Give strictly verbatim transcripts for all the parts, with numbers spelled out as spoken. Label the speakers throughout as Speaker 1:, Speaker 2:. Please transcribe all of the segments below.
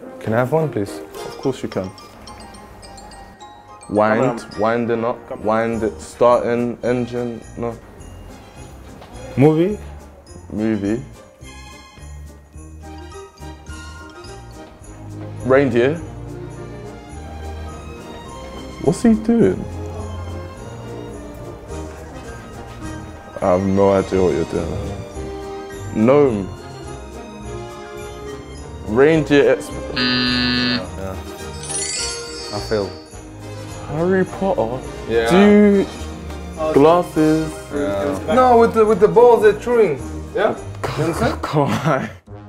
Speaker 1: Can I have one, please?
Speaker 2: Of course you can. Wind, winding up, wind it, starting, engine, no.
Speaker 1: Movie?
Speaker 2: Movie. Reindeer. What's he doing? I have no idea what you're doing. Gnome. Reindeer.
Speaker 1: Yeah. I failed.
Speaker 2: Harry Potter.
Speaker 1: Yeah.
Speaker 2: Do glasses.
Speaker 1: Yeah.
Speaker 3: No, with the with the balls they're chewing. Yeah. You understand?
Speaker 2: Come on.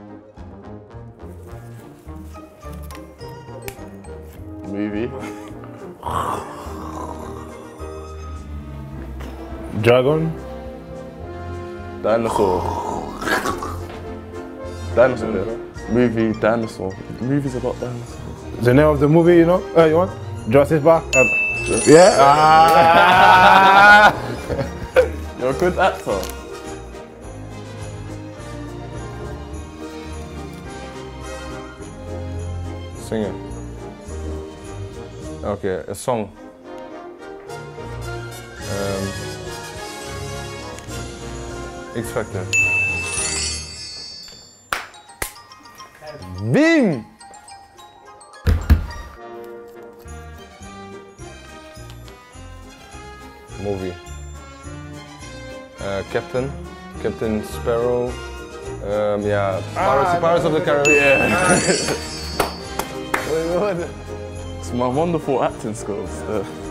Speaker 2: Movie.
Speaker 1: Dragon?
Speaker 2: Dinosaur. Dinosaur. Yeah. Movie. Dinosaur. Movies about dinosaurs.
Speaker 1: The name of the movie, you know? Uh, you want? Jurassic Park? Uh, yeah? Ah.
Speaker 2: You're a good actor.
Speaker 1: Singer. Okay, a song. Um, X Factor.
Speaker 3: Bing!
Speaker 1: Movie. Uh, Captain. Captain Sparrow. Um, yeah, Pirates,
Speaker 3: Ah,
Speaker 1: Pirates of the Caribbean.
Speaker 2: It's my wonderful acting skills. Uh,